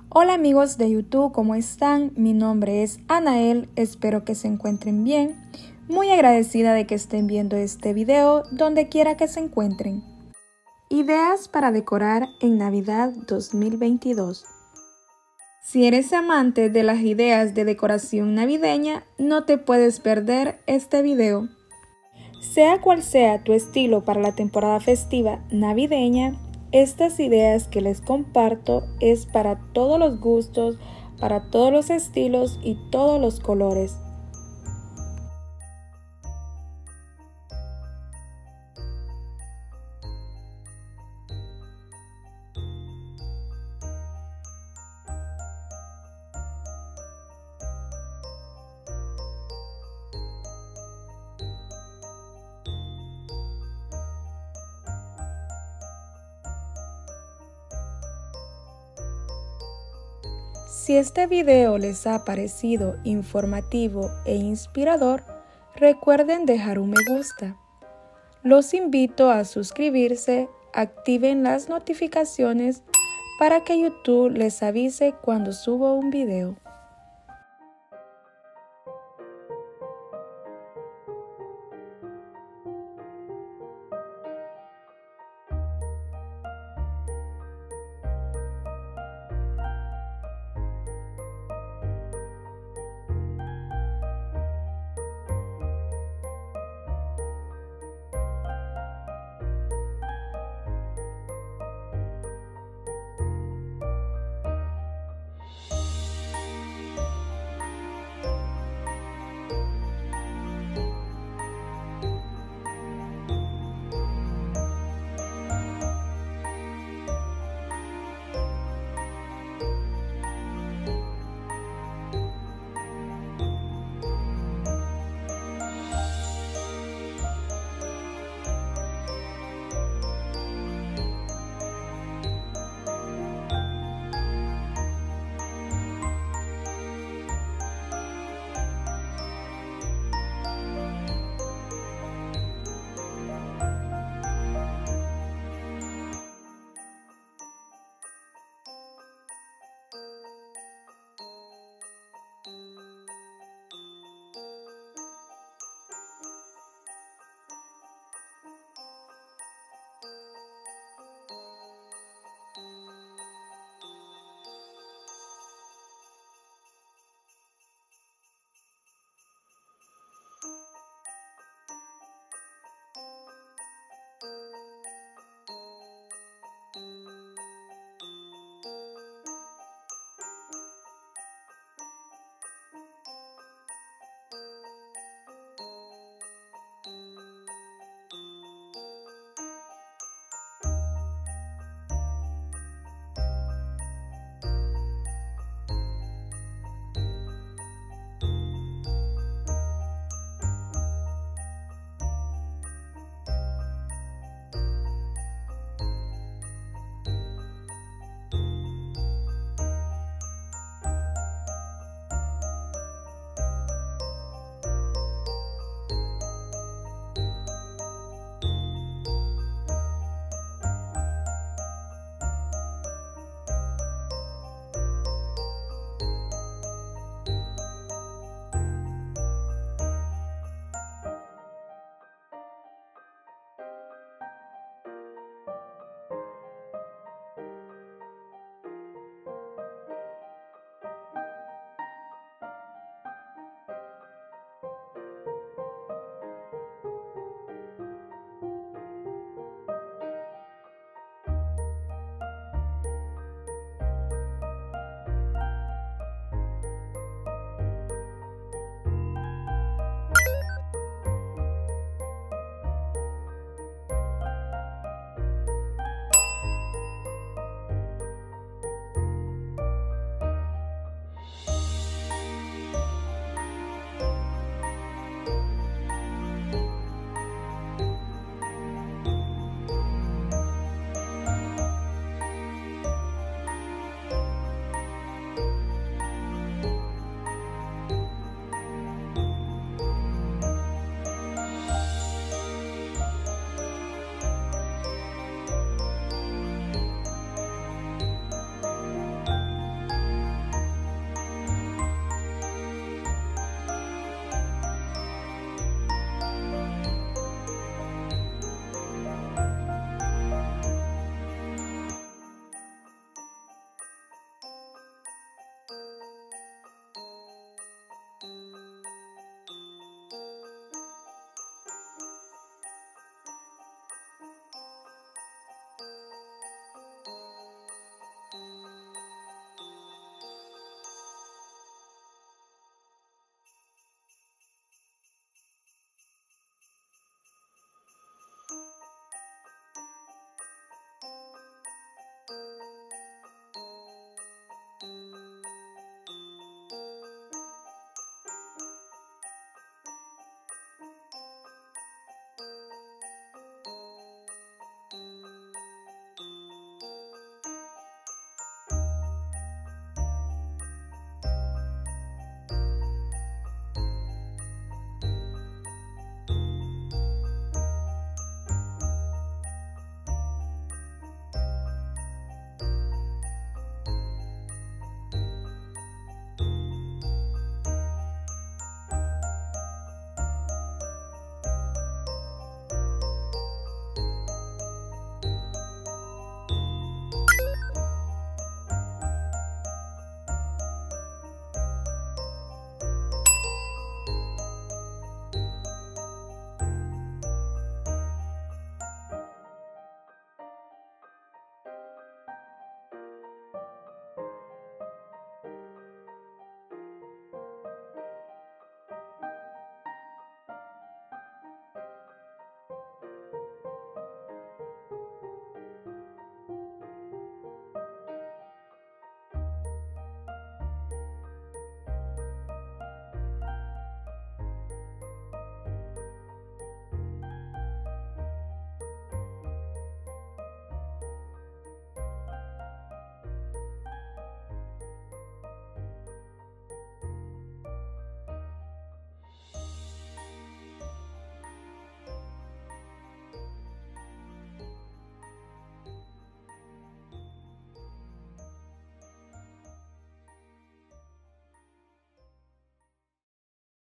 Hola amigos de YouTube, ¿cómo están? Mi nombre es Anael, espero que se encuentren bien. Muy agradecida de que estén viendo este video donde quiera que se encuentren. Ideas para decorar en Navidad 2022. Si eres amante de las ideas de decoración navideña, no te puedes perder este video. Sea cual sea tu estilo para la temporada festiva navideña, estas ideas que les comparto es para todos los gustos, para todos los estilos y todos los colores. Si este video les ha parecido informativo e inspirador, recuerden dejar un me gusta. Los invito a suscribirse, activen las notificaciones para que YouTube les avise cuando subo un video.